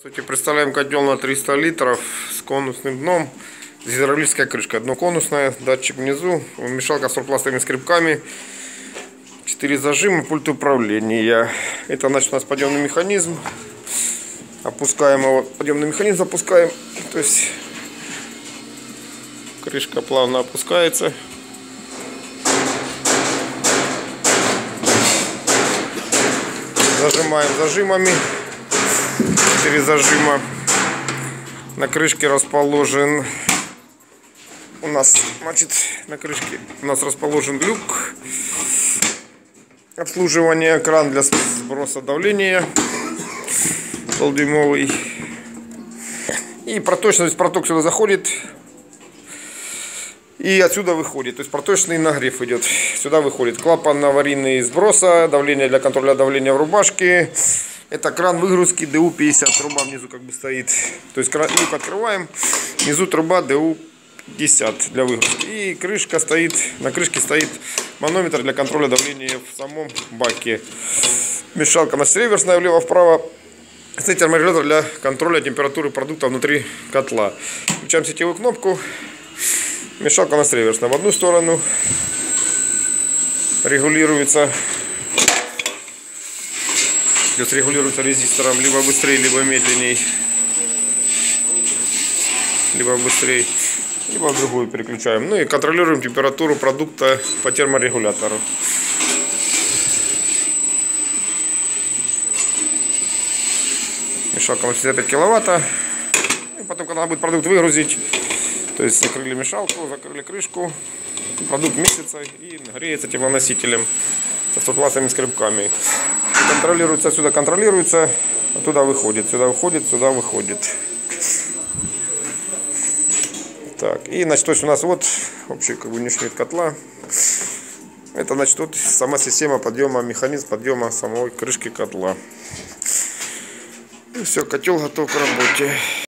Представляем котел на 300 литров с конусным дном, с гидравлической крышкой. Дно конусное, датчик внизу, мешалка с сурпластовыми скребками, 4 зажима, пульт управления. Это значит у нас подъемный механизм. Опускаем его, подъемный механизм запускаем. То есть крышка плавно опускается. Зажимаем зажимами. 4 зажима. На крышке расположен у нас, значит, на крышке у нас расположен люк обслуживания, кран для сброса давления полдюймовый. И проточность, проток сюда заходит и отсюда выходит. То есть проточный нагрев идет. Сюда выходит клапан аварийный сброса, давление для контроля давления в рубашке. Это кран выгрузки ДУ-50. Труба внизу как бы стоит. То есть люк открываем. Внизу труба ДУ-50 для выгрузки. И крышка стоит. На крышке стоит манометр для контроля давления в самом баке. Мешалка у нас реверсная, влево-вправо. Стоит терморегулятор для контроля температуры продукта внутри котла. Включаем сетевую кнопку. Мешалка у нас реверсная. В одну сторону регулируется. Плюс регулируется резистором либо быстрее, либо медленней. Либо быстрее, либо в другую переключаем. Ну и контролируем температуру продукта по терморегулятору. Мешалка 65 киловатта. И потом, когда будет продукт выгрузить, то есть закрыли мешалку, закрыли крышку, продукт месяца и греется теплоносителем со сурпластовыми скребками. Контролируется сюда, контролируется, оттуда выходит, сюда выходит, сюда выходит. Так, и значит, то есть у нас вот общий как бы внешний вид котла. Это значит вот сама система подъема, механизм подъема самой крышки котла. И все, котел готов к работе.